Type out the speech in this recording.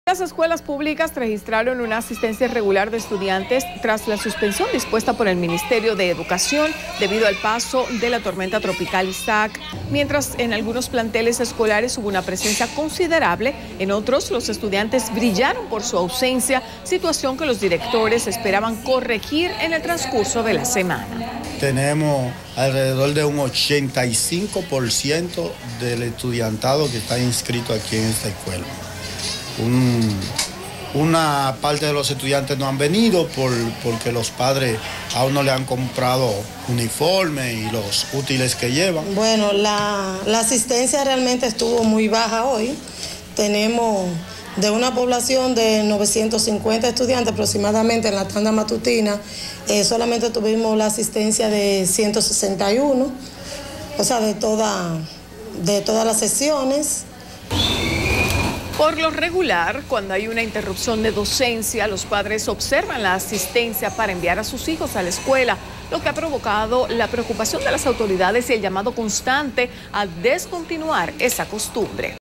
Las escuelas públicas registraron una asistencia irregular de estudiantes tras la suspensión dispuesta por el Ministerio de Educación debido al paso de la tormenta tropical Isaac. Mientras en algunos planteles escolares hubo una presencia considerable, en otros los estudiantes brillaron por su ausencia, situación que los directores esperaban corregir en el transcurso de la semana. Tenemos alrededor de un 85% del estudiantado que está inscrito aquí en esta escuela. Una parte de los estudiantes no han venido porque los padres aún no le han comprado uniforme y los útiles que llevan. Bueno, la asistencia realmente estuvo muy baja hoy. Tenemos de una población de 950 estudiantes aproximadamente en la tanda matutina, solamente tuvimos la asistencia de 161, o sea, de todas las sesiones. Por lo regular, cuando hay una interrupción de docencia, los padres observan la asistencia para enviar a sus hijos a la escuela, lo que ha provocado la preocupación de las autoridades y el llamado constante a descontinuar esa costumbre.